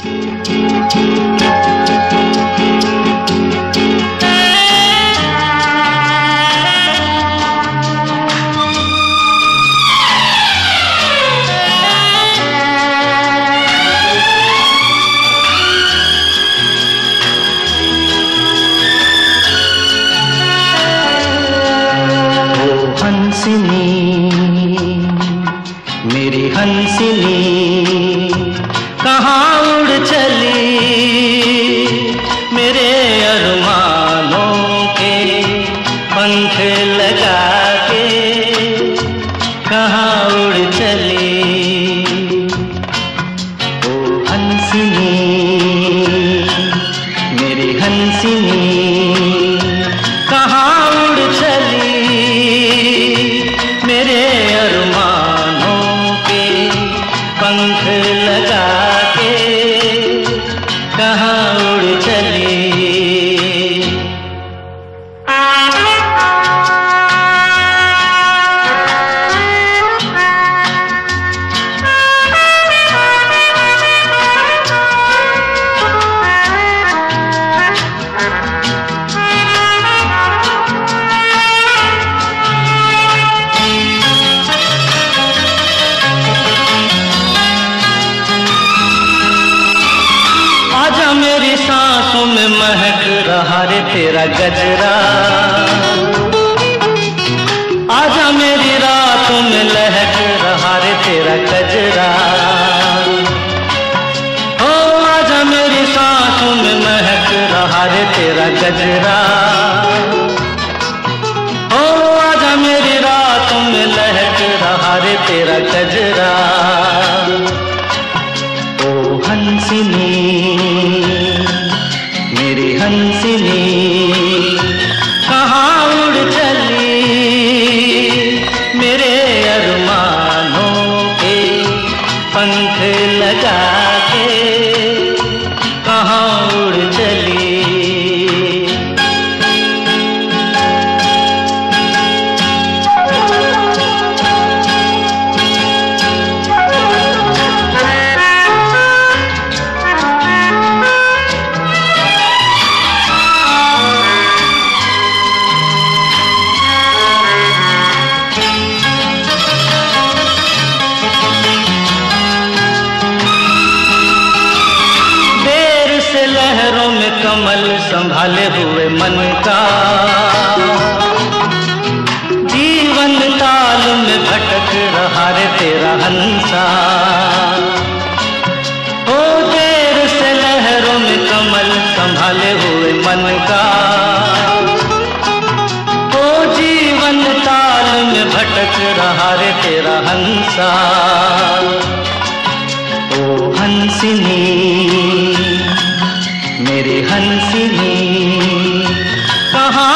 मेरी हंसिनी कहाँ उड़ चली, मेरे अरमानों के पंख लगा के कहाँ उड़ चली। ओ हंसिनी मेरी हंसिनी कहाँ उड़ चली, मेरे अरमानों के पंख लगा के कहाँ उड़ चली। आजा मेरी सांसों में महक रहा रे तेरा गजरा, आजा मेरी रातों में लहक रहा रे तेरा गजरा। ओ आजा मेरी सांसों में महक रहा रे तेरा गजरा। ओ आजा मेरी रातों में लहक रहा रे तेरा गजरा। ओ हंसिनी मेरी हंसिनी कहाँ उड़ चली, मेरे अरमानों के पंख लगा के कहाँ उड़ चली। लहरों में कमल संभाले हुए मन का, जीवन ताल में भटक रहा रे तेरा हंसा। ओ देर से लहरों में कमल संभाले हुए मन का, ओ जीवन ताल में भटक रहा रे तेरा हंसा। ओ हंसिनी मेरी हंसिनी कहाँ